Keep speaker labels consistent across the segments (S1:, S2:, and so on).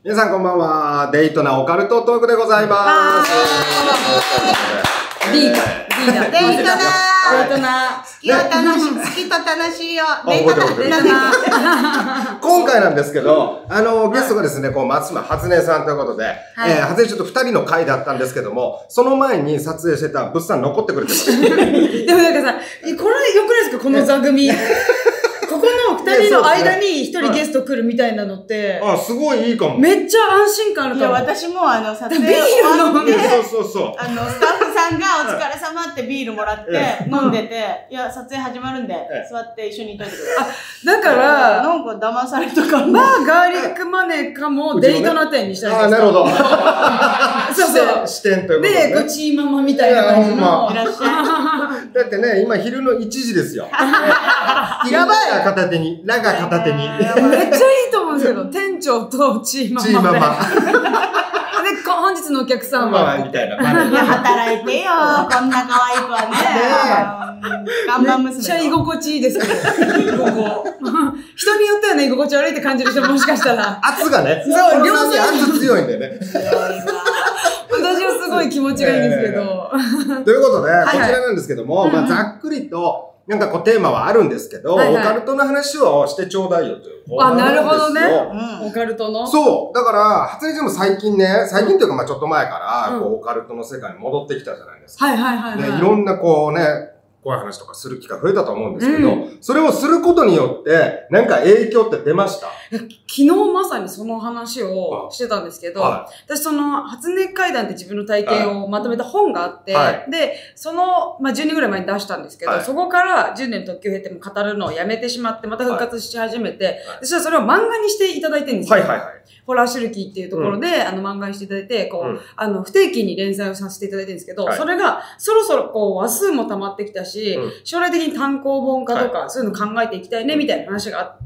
S1: 皆さんこんばんは。デイトなオカルトトークでございます。
S2: D だ。
S3: デイトナ好きと楽しいよ。デイトナ
S1: 今回なんですけど、ゲストがですね、松島初音さんということで、初音ちょっと2人の回だったんですけども、その前に撮影してた物産残ってくれてます。
S2: でもなんかさ、これ良くないですかこの座組。ここの二人の間に一人ゲスト来るみたいなのって、
S1: あ、すごいいいかも。
S2: めっちゃ安心感あるかも。
S3: いや、私も撮影
S2: ビール飲んで、
S3: スタッフさんがお疲れ様ってビールもらって飲んでて、いや、撮影始まるんで、座って一緒にいといてください。
S2: だから、
S3: なんか騙されたか
S2: まあ、ガーリックマネーかもデイトナ店にしたいです。
S1: あ、なるほど。
S2: そうそう。
S1: 視点ということで。
S2: で、ごちーママみたいな感じの。
S3: いらっしゃ
S1: だってね、今昼の1時ですよ。
S2: やばい
S1: 片手に、ラが片手に。
S2: めっちゃいいと思うんですけど、店長とチーママで。
S1: チーママ。
S2: で、本日のお客さんは、
S1: みたいな。
S3: いや、働いてよ。こんな可愛い子はね。看板娘。
S2: めっちゃ居心地いいですけど、ここ。人によってはね、居心地悪いって感じる人もしかしたら。
S1: 圧がね。
S2: そう、
S1: 両方に圧強いんだよね。
S2: 私はすごい気持ちがいいんですけど。
S1: ということで、こちらなんですけども、ざっくりと、なんかテーマはあるんですけど、オカルトの話をしてちょうだいよという。
S2: あ、なるほどね。オカルトの。
S1: そう。だから、初音ちゃんも最近ね、最近というかちょっと前から、オカルトの世界に戻ってきたじゃないですか。
S2: はいはいはい。
S1: で、いろんな怖い話とかする機会増えたと思うんですけど、それをすることによって、なんか影響って出ました？
S2: 昨日まさにその話をしてたんですけど、私初音怪談って自分の体験をまとめた本があって、で、その、10年ぐらい前に出したんですけど、そこから10年特急を経ても語るのをやめてしまって、また復活し始めて、そしたらそれを漫画にしていただいてるんですよ。ホラーシルキーっていうところで、漫画にしていただいて、不定期に連載をさせていただいてるんですけど、それがそろそろ話数も溜まってきたし、将来的に単行本化とか、そういうの考えていきたいね、みたいな話があって、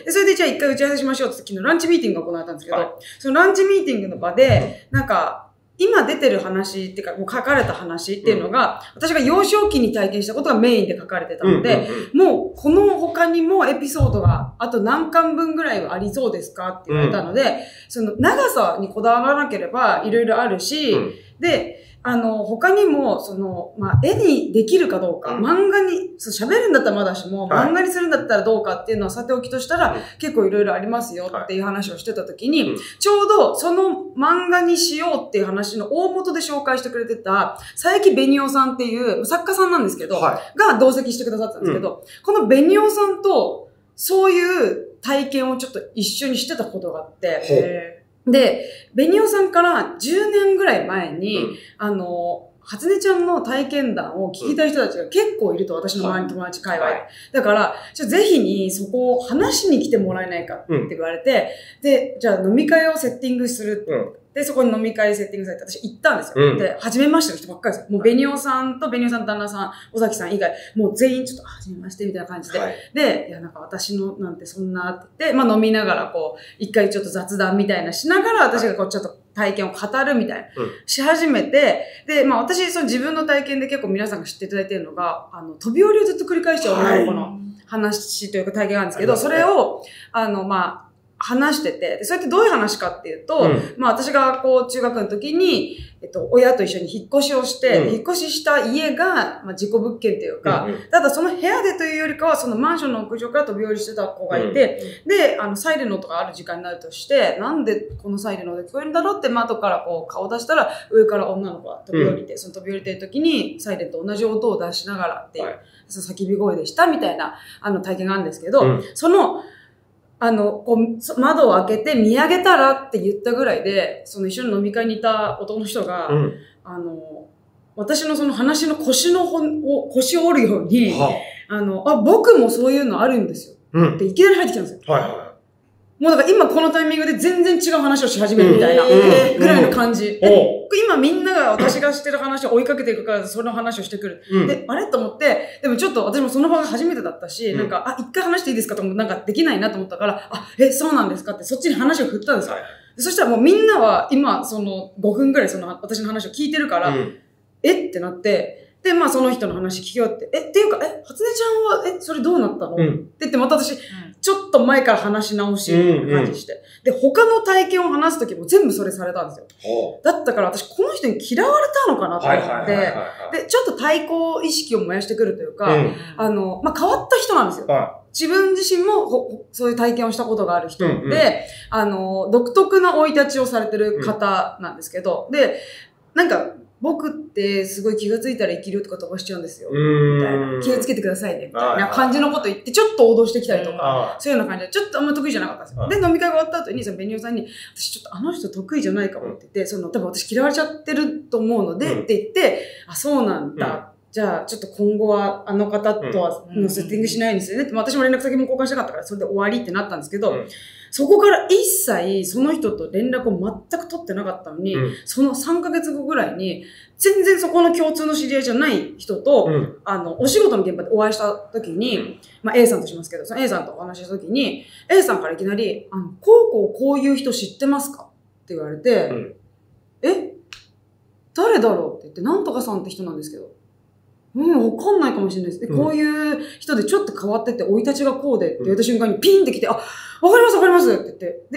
S2: でそれでじゃあ一回打ち合わせしましょうって昨日ランチミーティングが行われたんですけど、そのランチミーティングの場で、なんか、今出てる話っていうか、もう書かれた話っていうのが、私が幼少期に体験したことがメインで書かれてたので、もうこの他にもエピソードがあと何巻分ぐらいはありそうですかって言われたので、その長さにこだわらなければいろいろあるし、で、他にも、絵にできるかどうか、漫画に、喋るんだったらまだしも、漫画にするんだったらどうかっていうのはさておきとしたら、結構いろいろありますよっていう話をしてた時に、ちょうどその漫画にしようっていう話の大元で紹介してくれてた、佐伯紅夫さんっていう作家さんなんですけど、が同席してくださったんですけど、この紅夫さんと、そういう体験をちょっと一緒にしてたことがあって、で、紅尾さんから10年ぐらい前に、初音ちゃんの体験談を聞きたい人たちが結構いると、私の周りの友達界隈で。だから、ぜひにそこを話しに来てもらえないかって言われて、で、じゃあ飲み会をセッティングする。で、そこに飲み会セッティングされて、私行ったんですよ。で、初めましての人ばっかりですよ。もう、紅尾さんと紅尾さんの旦那さん、尾崎さん以外、もう全員ちょっと、初めましてみたいな感じで。で、いや、なんか私のなんてそんなって言って、飲みながら一回ちょっと雑談みたいなしながら、私がちょっと体験を語るみたいな、し始めて、で、私、自分の体験で結構皆さんが知っていただいているのが、飛び降りをずっと繰り返して女の子の話というか体験があるんですけど、それを、話してて、それってどういう話かっていうと、私が中学の時に、親と一緒に引っ越しをして、引っ越しした家が、事故物件っていうか、ただその部屋でというよりかは、そのマンションの屋上から飛び降りしてた子がいて、で、サイレンの音がある時間になるとして、なんでこのサイレンの音が聞こえるんだろうって窓から顔を出したら、上から女の子が飛び降りて、その飛び降りてる時に、サイレンと同じ音を出しながらっていう、その叫び声でしたみたいな、体験があるんですけど、窓を開けて見上げたらって言ったぐらいで、その一緒に飲み会にいた男の人が、私のその話の腰を折るように、僕もそういうのあるんですよ。っていきなり入ってきたんですよ。もうだから今このタイミングで全然違う話をし始めるみたいなぐらいの感じ。今みんなが私が知ってる話を追いかけていくからその話をしてくる。で、あれと思って、でもちょっと私もその場が初めてだったし、なんか、一回話していいですかともなんかできないなと思ったから、そうなんですかってそっちに話を振ったんですよ。そしたらもうみんなは今その5分ぐらいその私の話を聞いてるから、ってなって、 で、まあその人の話聞き終わって、っていうか、初音ちゃんは、それどうなったの、って言って、また私、ちょっと前から話し直し、感じして。で、他の体験を話すときも全部それされたんですよ。だったから私、この人に嫌われたのかなと思って、で、ちょっと対抗意識を燃やしてくるというか、まあ変わった人なんですよ。自分自身もそういう体験をしたことがある人で、独特な生い立ちをされてる方なんですけど、で、なんか、僕ってすごい気がついたら生きるとか飛ばしちゃうんですよ。みたいな。気をつけてくださいね。みたいな感じのこと言って、ちょっと脅してきたりとか、そういうような感じで、ちょっとあんま得意じゃなかったんですよ。で、飲み会が終わった後に、ベニオさんに、私ちょっとあの人得意じゃないかもって言って、多分私嫌われちゃってると思うので、って言って、あ、そうなんだ。じゃあ、ちょっと今後はあの方とはセッティングしないんですよねって、私も連絡先も交換したかったから、それで終わりってなったんですけど、そこから一切その人と連絡を全く取ってなかったのに、その3ヶ月後ぐらいに、全然そこの共通の知り合いじゃない人と、お仕事の現場でお会いした時に、まあ A さんとしますけど、その A さんとお話しした時に、A さんからいきなり、こういう人知ってますかって言われて、誰だろうって言って、なんとかさんって人なんですけど、わかんないかもしれないです。こういう人でちょっと変わってて、生い立ちがこうでって言った瞬間にピンって来て、わかりますわかりますって言って、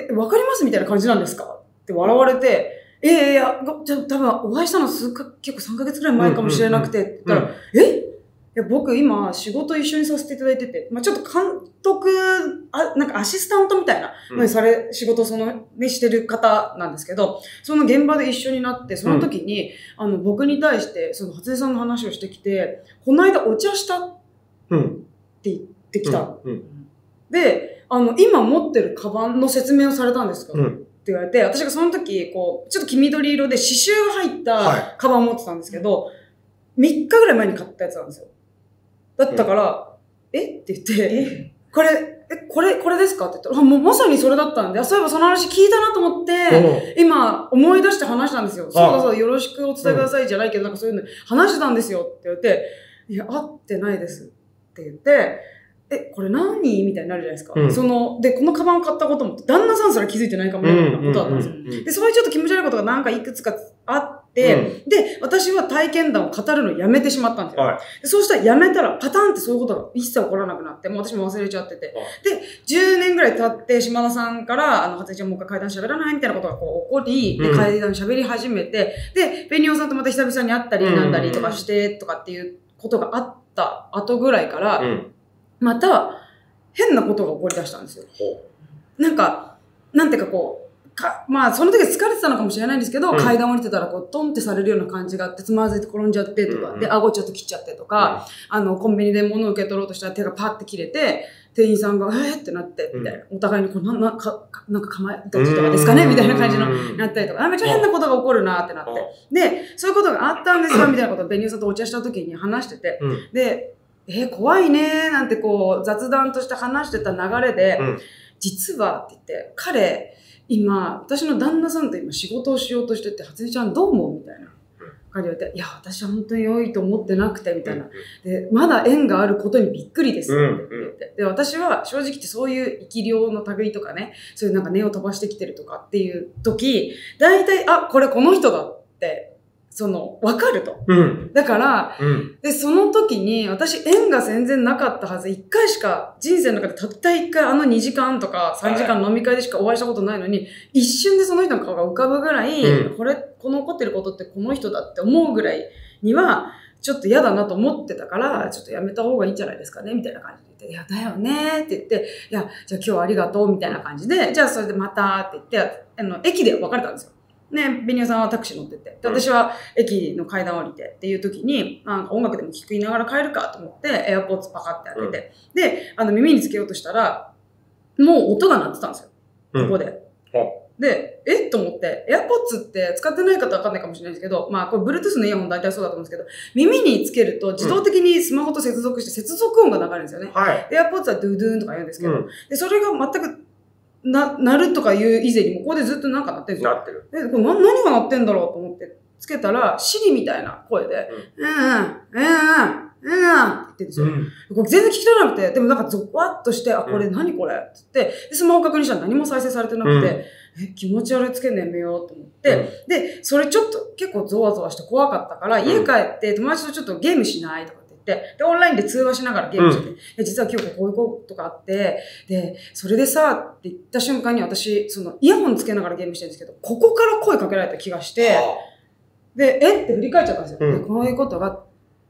S2: で、わかりますみたいな感じなんですかって笑われて、じゃあ多分お会いしたの結構3ヶ月くらい前かもしれなくて、って言ったら、いや、僕今仕事一緒にさせていただいてて、まあちょっと監督、なんかアシスタントみたいな、仕事してる方なんですけど、その現場で一緒になって、その時に、僕に対して、初音さんの話をしてきて、この間お茶したって言ってきた。で、今持ってるカバンの説明をされたんですか、って言われて、私がその時、ちょっと黄緑色で刺繍が入ったカバンを持ってたんですけど、3日ぐらい前に買ったやつなんですよ。だったから、って言って、これですかって言ったら、もうまさにそれだったんで、そういえばその話聞いたなと思って、今思い出して話したんですよ。そう、よろしくお伝えくださいじゃないけど、なんかそういうの話してたんですよって言って、いや、会ってないですって言って、これ何みたいになるじゃないですか。で、このカバンを買ったことも、旦那さんすら気づいてないかもみたいなことだったんですよ。で、そういうちょっと気持ち悪いことがなんかいくつかあって、で、私は体験談を語るのをやめてしまったんですよ。そうしたらやめたらパターンってそういうことが一切起こらなくなって、もう私も忘れちゃってて。で、10年ぐらい経って島田さんから、初音ちゃんもう一回階段喋らないみたいなことが起こり、で、階段喋り始めて、で、ベニオさんとまた久々に会ったりなんだりとかしてとかっていうことがあった後ぐらいから、また、変なことが起こり出したんですよ。なんか、なんていうかまあ、その時は疲れてたのかもしれないんですけど、階段降りてたらトンってされるような感じがあって、つまずいて転んじゃってとか、で、顎ちょっと切っちゃってとか、コンビニで物を受け取ろうとしたら手がパッて切れて、店員さんが、ってなって、みたいな。お互いになんか構え、どっちとかですかねみたいな感じの、なったりとか、めっちゃ変なことが起こるなってなって。で、そういうことがあったんですよ、みたいなことをベニオさんとお茶した時に話してて、で、怖いねーなんて雑談として話してた流れで、実はって言って、彼、今、私の旦那さんと今仕事をしようとしてて、初音ちゃんどう思うみたいな感じで言われて、いや、私は本当に良いと思ってなくて、みたいな。で、まだ縁があることにびっくりですって言って。で、私は正直言ってそういう生き量の類とかね、そういうなんか根を飛ばしてきてるとかっていう時、大体、これこの人だって、わかると。だから、で、その時に、私、縁が全然なかったはず、1回しか、人生の中でたった1回、2時間とか3時間飲み会でしかお会いしたことないのに、一瞬でその人の顔が浮かぶぐらい、この起こってることってこの人だって思うぐらいには、ちょっと嫌だなと思ってたから、ちょっとやめた方がいいんじゃないですかねみたいな感じで言って、いや、だよねって言って、いや、じゃあ今日はありがとうみたいな感じで、じゃあそれでまたって言って、駅で別れたんですよ。ね、ベニオさんはタクシー乗ってて、で私は駅の階段降りてっていう時に、なんか音楽でも聴きながら帰るかと思って、エアポッツパカって開けて、で、耳につけようとしたら、もう音が鳴ってたんですよ。ここで。で、と思って、エアポッツって使ってない方はわかんないかもしれないですけど、まあ、これ Bluetooth のイヤホン大体そうだと思うんですけど、耳につけると自動的にスマホと接続して接続音が流れるんですよね。エアポッツはドゥドゥーンとか言うんですけど、で、それが全く鳴るとかいう以前にも、ここでずっとなんか鳴ってるんですよ。
S1: 鳴ってる。
S2: で、これ何が鳴ってんだろうと思って、つけたら、シリみたいな声で、って言ってるんですよ。これ全然聞き取れなくて、でもなんかゾワッとして、これ何これって言って、で、スマホ確認したら何も再生されてなくて、 気持ち悪いつけるのやめようと思って、で、それちょっと結構ゾワゾワして怖かったから、家帰って友達とちょっとゲームしないとかって言って、で、オンラインで通話しながらゲームしてて、実は今日こういうことがあって、で、それでさ、って言った瞬間に私、イヤホンつけながらゲームしてるんですけど、ここから声かけられた気がして、で、って振り返っちゃったんですよ。こういうことが、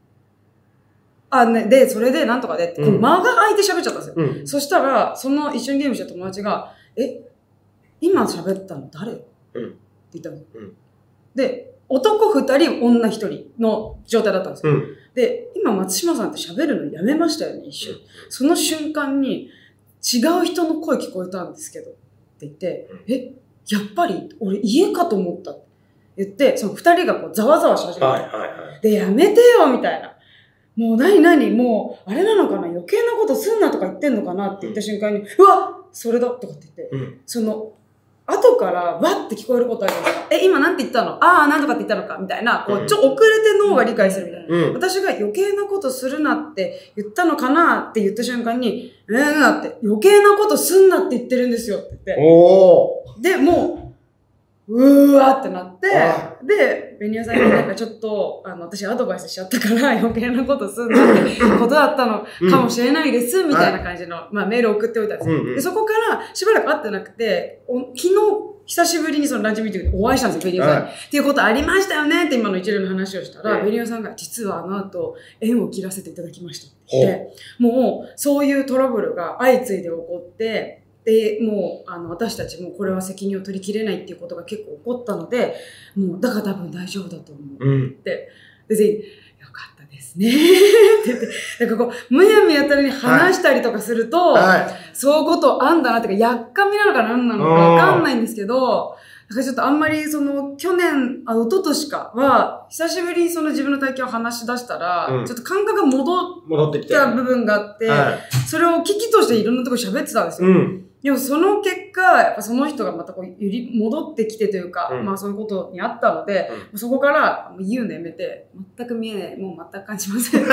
S2: で、それでなんとかでって、間が空いて喋っちゃったんですよ。そしたら、その一緒にゲームした友達が、今喋ったの誰って言ったの。で、男2人、女1人の状態だったんですよ。で、今松島さんって喋るのやめましたよね、一瞬。その瞬間に、違う人の声聞こえたんですけど、って言って、やっぱり俺家かと思ったって言って、その2人がこうざわざわし始めて、で、やめてよみたいな。もう何もう、あれなのかな余計なことすんなとか言ってんのかなって言った瞬間に、うわそれだとかって言って、後からわって聞こえることあるじゃないですか。今なんて言ったのなんとかって言ったのかみたいな、こう、遅れて脳が理解するみたいな。私が余計なことするなって言ったのかなって言った瞬間に、なって余計なことすんなって言ってるんですよって言って。で、もう、うーわーってなって、で、ベニヤさんになんかちょっと、私アドバイスしちゃったから余計なことすんなってことだったのかもしれないです、みたいな感じの、メールを送っておいたんですよ。で、そこからしばらく会ってなくて、昨日、久しぶりにそのランチミーティングでお会いしたんですよ、ベニヤさんに。っていうことありましたよねって今の一連の話をしたら、ベニヤさんが実は後、縁を切らせていただきましたって言って、もう、そういうトラブルが相次いで起こって、で、もう、私たちもこれは責任を取りきれないっていうことが結構起こったので、もう、だから多分大丈夫だと思うって。で、全員、よかったですね。って言って、なんかこう、むやみやたらに話したりとかすると、そういうことあんだなっていうか、やっかみなのか何なのかわかんないんですけど、だからちょっとあんまり去年、一昨年かは、久しぶりに自分の体験を話し出したら、ちょっと感覚が戻ってきた部分があって、それを危機としていろんなところ喋ってたんですよ。でもその結果、やっぱその人がまたこう戻ってきてというか、そういうことにあったので、そこから言うのやめて、全く見えない、もう全く感じません。ずっ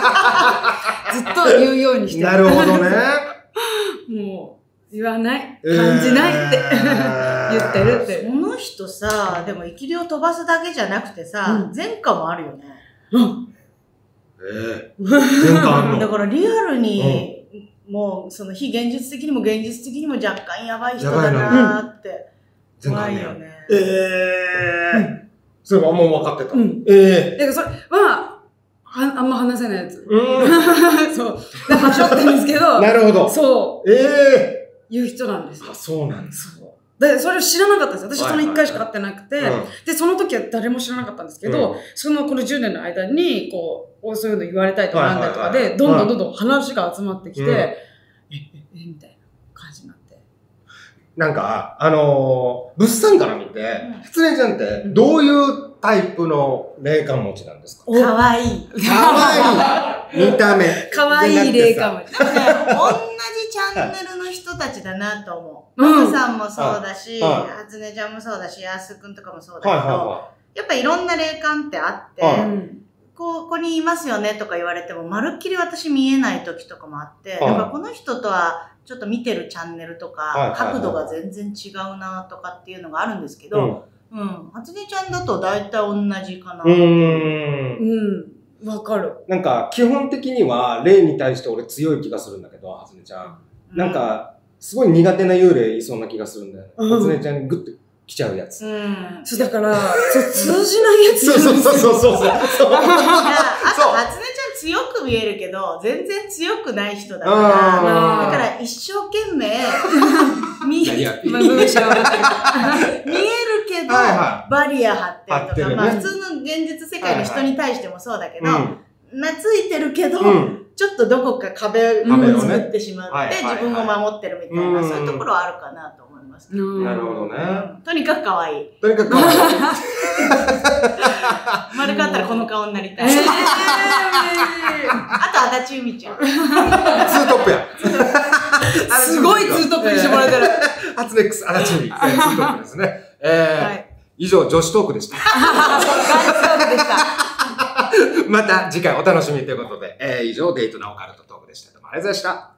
S2: と言うようにしてる。
S1: なるほどね。
S2: もう、言わない、感じないって言ってるって。
S3: この人さ、でも生き量飛ばすだけじゃなくてさ、前科もあるよね。
S1: 前科あるの？
S3: だからリアルに、もう、非現実的にも現実的にも若干やばい人だなーって。怖いよね。
S1: それはもう分かってた。
S2: だからそれは、あんま話せないやつ。そう。で、はしょってんですけど。
S1: なるほど。
S2: そう。いう人なんですよ。
S1: そうなんです。
S2: で、それを知らなかったんですよ。私その1回しか会ってなくて。で、その時は誰も知らなかったんですけど、この10年の間に、そういうの言われたりとかなんだとかで、どんどん話が集まってきて、みたいな感じになって。
S1: なんか、物産から見て、初音ちゃんってどういうタイプの霊感持ちなんですか？
S3: かわいい。
S1: かわいい。見た目。
S2: かわいい霊感持ち。
S3: 同じチャンネルの人たちだなと思う。ママさんもそうだし、初音ちゃんもそうだし、やすくんとかもそうだけど、やっぱいろんな霊感ってあって、ここにいますよねとか言われても、まるっきり私見えない時とかもあって、だからこの人とはちょっと見てるチャンネルとか、角度が全然違うなとかっていうのがあるんですけど、初音ちゃんだと大体同じかな。
S2: わかる。
S1: なんか、基本的には霊に対して俺強い気がするんだけど、初音ちゃん。なんか、すごい苦手な幽霊いそうな気がするんだよね。初音ちゃんにグッと来ちゃうやつ。
S2: そう、だから、通じないやつ。
S1: そう。
S3: あと、初音ちゃん強く見えるけど、全然強くない人だから、だから一生懸命、見えるけど、バリア張ってるとか、普通の現実世界の人に対してもそうだけど、懐いてるけど、ちょっとどこか壁を作ってしまって、自分を守ってるみたいな、そういうところはあるかなと思います。
S1: なるほどね。
S3: とにかく可愛い。
S1: とにかく可愛い。
S3: 丸かったらこの顔になりたい。あと、足立由美ちゃん。
S1: ツートップや。
S2: すごいツートップにしてもらえてる。
S1: 初音 X、足立由美。ツートップですね。以上、女子トークでした。また次回お楽しみということで、以上、デイトなオカルトトークでした。どうもありがとうございました。